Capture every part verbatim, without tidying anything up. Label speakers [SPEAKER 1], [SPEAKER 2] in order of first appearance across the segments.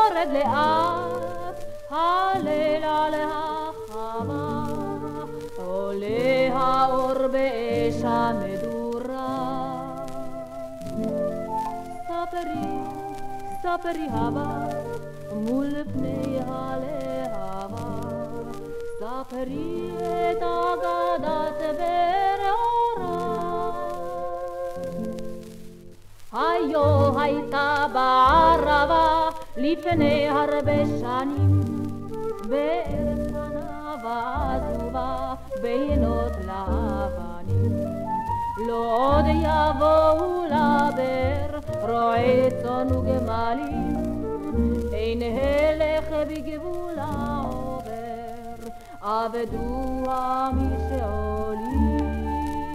[SPEAKER 1] יורד לאט, הליל על החמה, עולה האור באש המדורה. ספרי, ספרי הבת, מול פני הלהבה, ספרי את אגדת ברעורה. היו הייתה בערבה לפני הרבה שנים, בארץ ענבה עזובה בינות לאבנים. לא עוד יבואו לבר רועי צאן וגמלים, אין הלך בגבול העובר, עבדוה משעולים.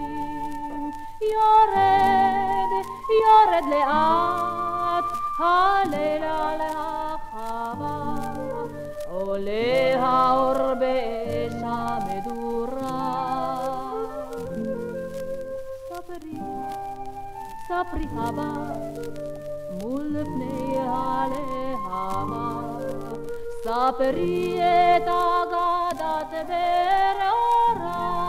[SPEAKER 1] יורד, יורד לאט, הליל על החמה, עולה האור באש המדורה. ספרי, ספרי הבת, מול פני הלהבה, ספרי את אגדת ברעורה.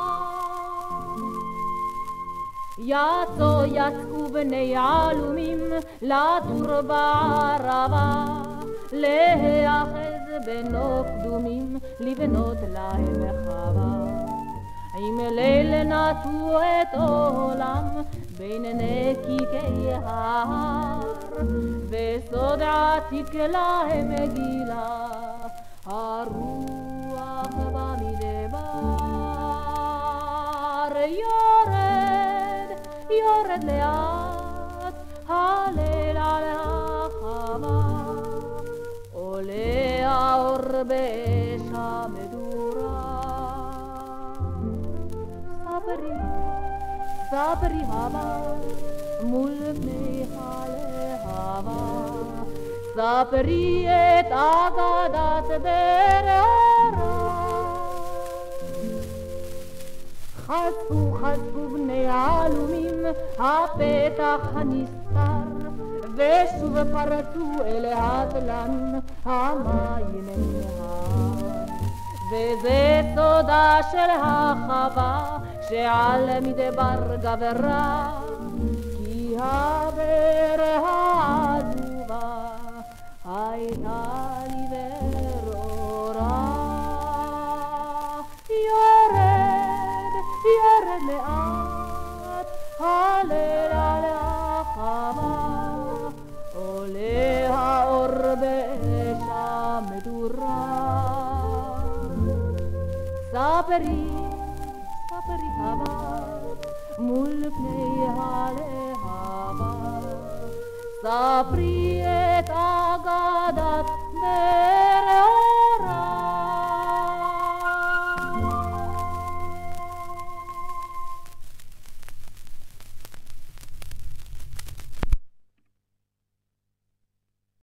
[SPEAKER 1] יצאו יצאו בני עלומים לתור בערבה, להיאחז בנוף קדומים לבנות להם חווה. עם ליל נטו את עולם בין נקיקי ההר, וסוד עתיק להם גילה הרוח במדבר. יורד, יורד לאט, הליל על החמה, עולה האור באש המדורה. ספרי, ספרי הבת, מול פני הלהבה, ספרי את אגדת ברעורה. חשפו, חשפו בני עלומים הפתח הנסתר, ושוב פרצו אל התלן המים נהר. וזה סודה של החווה שעל מדבר גברה, כי הבאר העזובה הייתה לי ברורה. יורד, יורד לאט, הליל על החמה, עולה האור באש המדורה. ספרי, ספרי הבת, מול פני הלהבה, ספרי